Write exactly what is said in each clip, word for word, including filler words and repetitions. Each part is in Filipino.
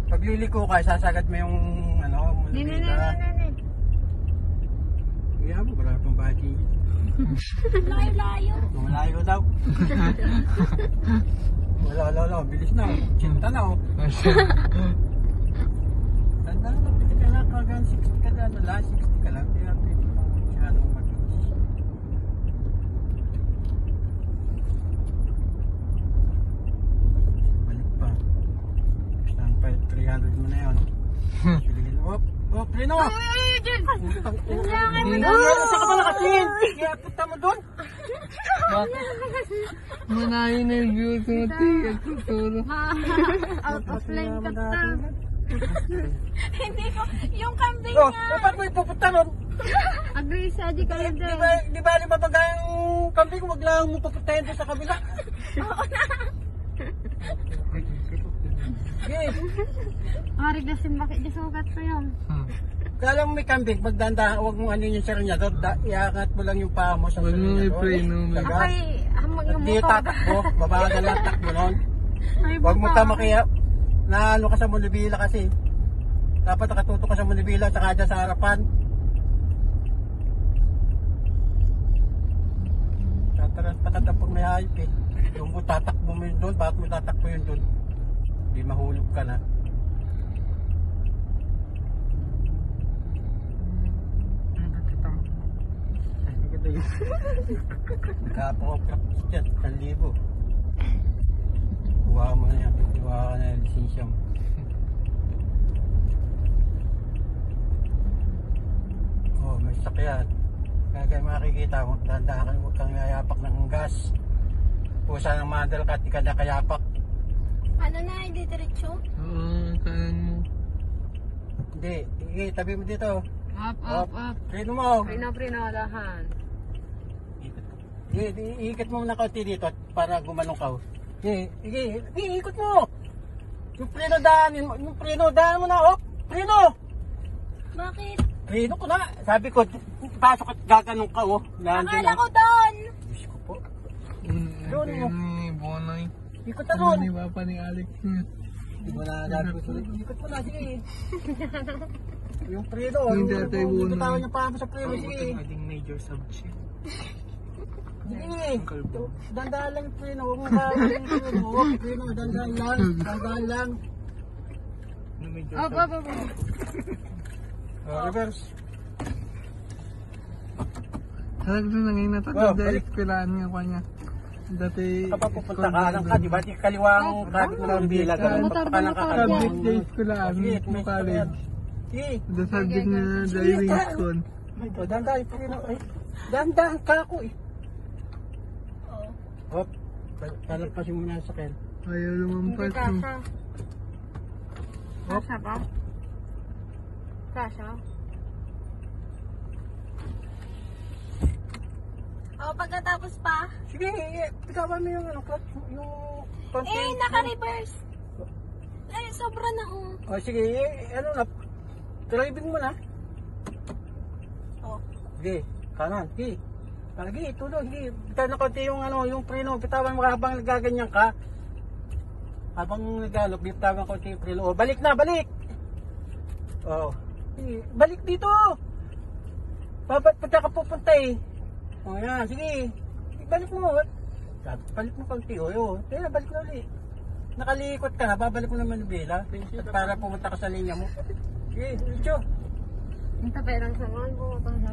Pag liliko ka, sasagad mo yung ano, mulubila. Kaya mo, wala pang bati. Layo-layo. Malayo daw. Wala, wala, wala. Bilis na. Cinta na, oh. Tanda na, pwede ka na kagang sixty ka na. Wala, sixty ka lang. Kaya pwede pa masyadong mag-iis. Balik pa. Saan pa, three hundred mo na yun. Hop, hop, Lino! Ay, ay, ay, dyan! Nangyangin mo Hindi, doon! saan ka ba nakatingin? Kaya punta mo doon? Manahin na yung views mo, tiyak tuturo. Out of line ka ta. Hindi ko, yung kambing Oh, nga. dapat mo ipupunta nun. Agree sa di ka lang Di ba, di ba lima pag ang kambing, huwag lang mo papuntahin doon sa kabila. Oo na. Okay. Marig na simbakit di sugat ko yun. Kala mo may kambing, pagdanda, huwag mo ano yung serenyador, iaangat mo lang yung paa mo sa Huwag mo serenyador. i-pray, no? Akay, hamang At yung di motor. tatakbo, babagal lang takbo nun. Ay, Huwag mo baka. tama kaya, na ano ka sa mulibila kasi. Dapat nakatuto ka sa mulibila, tsaka dyan sa harapan. Tataran patatapon may hayop eh. Yung mo tatakbo mo yun doon, bakit mo tatakbo yun doon? Hindi mahulog ka na. Kapag-practice dyan, isang libo. Kuha mo na yan, kuha ka na yung lisensya mo. Oh, may sakyan. Kaya kayo makikita, huwag dahan-dahan, huwag kang yayapak ng gas. Pusa ng madal ka, di ka na kayapak. Ano na, hindi diretso? Oo, kanan mo. Hindi, sige, tabi mo dito. Up, up, up. Preno mo. Prino, prino, dahan. Sige, iikot mo na kaunti dito para gumanong ka. Sige, sige, iikot mo. Yung preno daan, yung preno daan mo na, oh. Preno! Bakit? Preno ko na. Sabi ko, pasok at gaganong ka, oh. Nandun Akala na. ko doon. Diyos ko po. Doon Doon mo. ni Bonoy. Ikot na Ano doon. ni Papa ni Alex niya. Hindi mo na gagawin sulit. Ikot mo na, sige. Yung preno, Yung yung tatay yung Bonoy. bitawan niya pa mo sa preno, sige. Naging major subject. Sige. Dandahan lang yung preno. Huwag mo gagawin yung preno. Huwag yung preno. Dandahan lang. Dandahan lang. Up, up, up. Oh, reverse. Sarag doon na ngayon Oh, natagod dahil balik. ekspilaan niya pa niya. Dati... Kapag pupunta ka lang ka, di ba? Di kaliwang kabit mo ng bila. Ganun, Motor, pagpaka lang motor. kakaliwang. Subject sa ekspilaan Sige, mo may college. Sige. The subject na driving school. Ito, dandahan yung preno. Ay, dandahan ka ako eh. Oo. Hop. Palampasin mo na sa sakyan. Ayaw Hindi lumampas. no? kasha. Kasha ba? Kasha? O, pagkatapos pa? Sige, pitawan mo yung ano, clutch, yung konti. Eh, naka-reverse. Ay, sobra na oh. Oh, sige, eh, ano na, driving mo na. Oh. Sige, kanan, sige. Sige, tulog, sige. Bitawan na konti yung ano, yung preno, bitawan mo habang nagaganyan ka. Habang nagalok, bitawan konti yung preno. Oh, balik na, balik! Oh, sige, balik dito! Babat pa ka pupunta eh. Oh, yan, sige. Balik mo. Balik mo konti, oh, yun. Kaya, balik na ulit. Nakalikot ka na, babalik mo naman yung bila. At para pumunta ka sa linya mo. Sige, diretso. Ang tapay lang sa mga bumabang lang.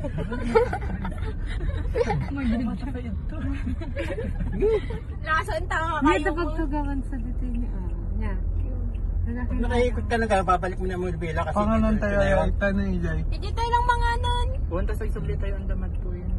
Laso ang tanga kayo. Dito pagtugawan sa dito niya. Oh, niya. Pag nakaikot ka na, babalik mo naman yung bila. Kasi Pangalan diretso tayo na yun. ay tanay jay. Hindi tayo lang mga nun. Punta sa isubli tayo ang damad po yun.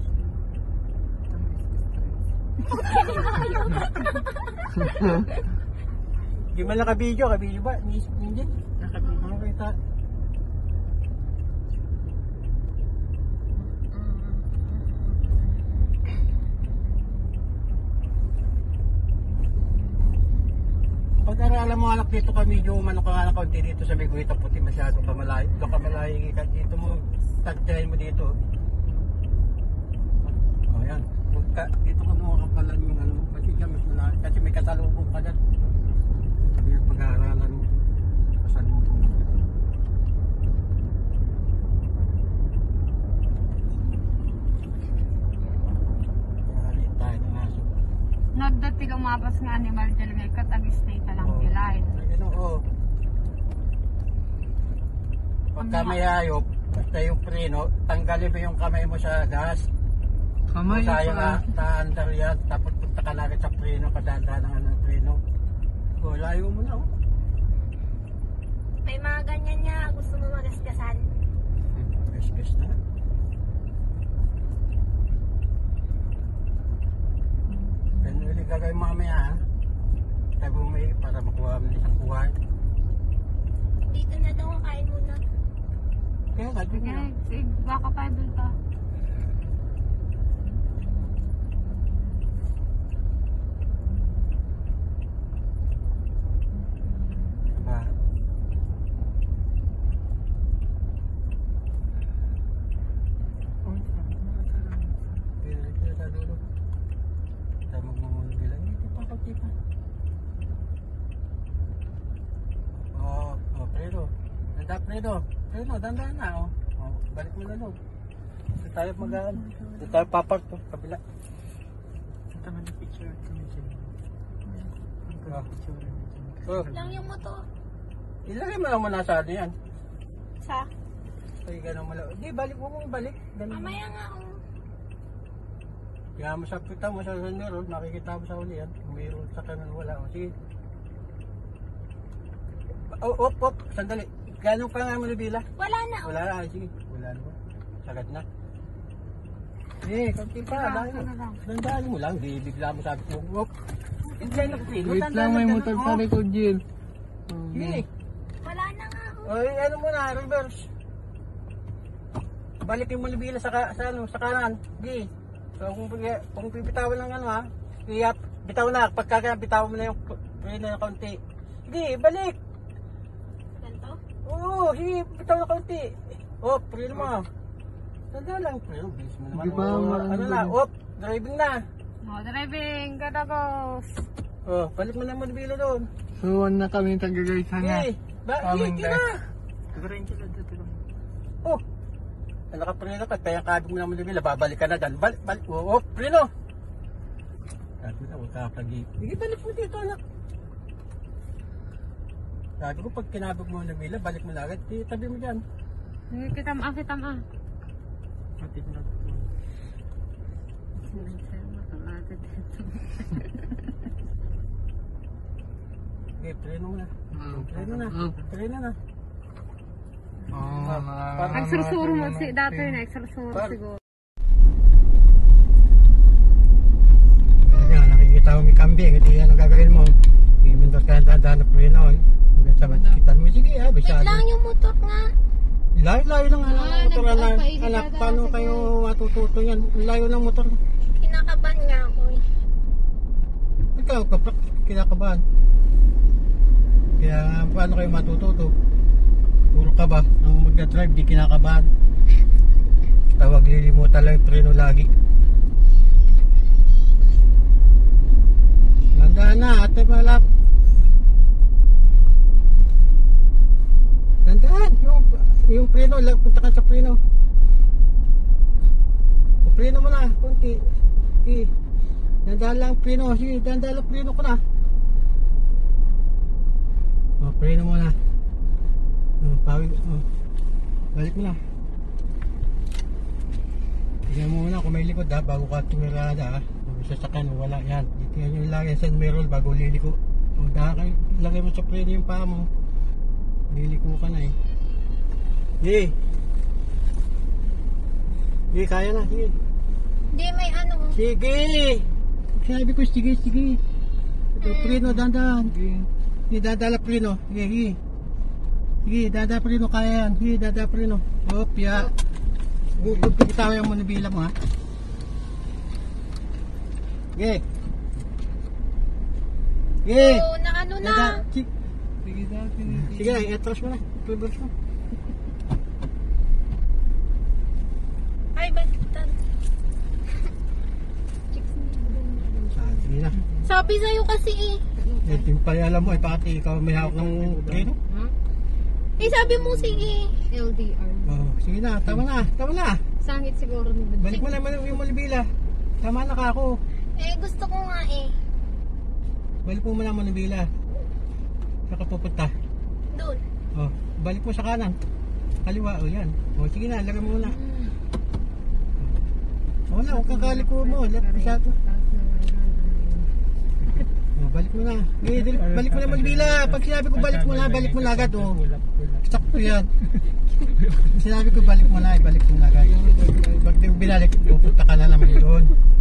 Di man naka-video, ka-video ba? Hindi. Naka-video. Okay, ta. Pag-aralan mo anak dito ka medyo umano ka nga ng kaunti dito sa Miguita Puti masyado ka malayo. Doon ka malayo ka dito mo. Tagtayin mo dito. O oh, yan. Ka, dito ka mo kapalan yung ano mo. Kasi dyan mas malayo. Kasi may kasalubong ka dyan. Yan pag-aaralan mo. Tapos nga animal talaga ka, tag-stay ka lang Oo. kilay. Ano, oo. Pagka may hayop, basta yung preno, tanggalin mo yung kamay mo sa gas. Kamay Kung sayang pa. na, taandar yan, tapos punta ka na agad sa preno, kadaan ng ano, preno. O, layo mo na, oh. May mga ganyan niya, gusto mo magasgasan. Gas-gas na. Ganun ulit gagawin mamaya, ha? Sabi mo may, para makuha mo isang kuha. Dito na daw, kain muna. Kaya nga, dun na. Okay, baka pa doon ka. Diba? Pili pili sa dulo. Tayo magmumunog nila. Hindi pa konti pa. Oh, oh, Fredo. Nanda, Fredo. Fredo, dandan na, oh. Oh, balik mo na, no. Dito tayo mag-aan. Dito tayo papark, to. Kabila. Ito man na picture. Oh. Oh, Lang yung motor. ilagay mo lang muna sa ano yan. Sa? Ay, ganun mo lang. Di, balik mo mong balik. Ganun. Mamaya nga ako. Kaya mo sa pita mo sa sunod, makikita mo sa uli yan. Kung mayroon sa kanan wala. O, sige. Oh, op, op. Sandali. Gano'n pa nga mo nabila? Wala na. oh. Wala na. Ay, sige. Wala na ba? Sagad na. Eh, konti pa. Sige lang, Dahil. sige lang. Dandaan mo lang. Di, bigla mo sabi ko. Op. Hindi na kasi. Wait lang, may motor sa likod, Jill. Sige. Wala na nga ako. O, eh, ano mo na, reverse. Balikin mo nabila sa, ka, sa, ano, sa kanan. Di. So, kung, kung pipitawan ng ano ha, iyap, bitaw na. Pagka bitawan mo na yung preno na konti. Di, balik. Ganito? Oo, sige, bitaw na konti. Oh, preno mo. Tanda lang, preno. Bilis mo naman. Di ba, Oh, ma- ano na, op, driving na. Oh, driving. Gada gos. Oh, balik mo na mo nabila doon. So, na kami tagagay sana. Eh, ba, Aming sige, na. guys. Oh, nakapreno ka, kaya kabig mo naman nabila, babalik ka na dyan. Balik, balik, oh, oh, preno. Sabi na, huwag kakagip. Sige, balik mo dito, anak. Sabi ko, pag kinabog mo nabila, balik mo na agad. Di, tabi mo dyan. Eh, Kita mo, ah, kita mo. ah. Matik na. Okay, preno mo na. Preno na. Oh. Preno na. Oh, Parang Ang sursuro mo si dati na, sursuro Par- siguro. Ayan, nakikita mo may kambing. Ito yan ang gagawin mo. Imindot ka na dadaan na preno. Eh. Hanggang sa matikitan mo. Sige, ah, Wait bisado. lang yung motor nga. Layo-layo ng ano, Ah, motor na. nagpapaigit Anak, ata paano siguro. kayo matututo yan? Layo ng motor. Kinakaban nga ako eh. Ikaw, kapag kinakabahan. Kaya paano kayo matututo? Puro ka ba? Nang magdadrive, di kinakabahan. Tawag lilimutan lang yung preno lagi. Ganda na, ate malap. Gandaan, yung, yung preno, lag- punta ka sa preno. O preno mo na, kunti. Sige, dandaan lang preno, sige, dandaan lang preno ko na. O, preno mo na. O, pawin, o. Balik mo na. Tingnan mo muna kung may likod ha, bago ka tumirada ha. Kung sasakyan o wala, yan. Tingnan nyo ilagay sa mirror bago liliko. O, dahil kayo, ilagay mo sa preno yung paa mo. Liliko ka na eh. Sige. Sige, kaya na, sige. Hindi, may ano. Sige! Sabi ko, sige, sige. Ito, preno, dandan. Sige, dadala preno. Sige, sige. Sige, dada preno, kaya yan. Sige, dada preno. Hop, ya. Huwag pagkitawa yung manibila mo, ha. Sige. Sige. Oo, na ano na. Dada, sige. Sige dati. Sige, i-atras mo na. Reverse mo. Ay, baliktad. Ah, sige na. Sabi sa'yo kasi eh. Eh, yung pala alam mo, eh, pati ikaw may hawak ng preno. Eh, sabi mo sige. L D R. Oh, sige na, tama na, tama na. Sangit siguro ni Balik mo naman yung malibila. Tama na ka ako. Eh, gusto ko nga eh. Balik mo muna Manibela. Saan ka pupunta? Doon. Oh, balik mo sa kanan. Kaliwa, o yan. O sige na, lagay mo muna. O na, huwag kang kaliko mo. Left masyado. O, balik mo na. Eh, dali- balik mo na Manibela. Pag sinabi ko balik mo na, balik mo na agad. O, sakto yan. Sinabi ko balik mo na, ibalik mo na agad. Pag di mo binalik, pupunta ka na naman doon.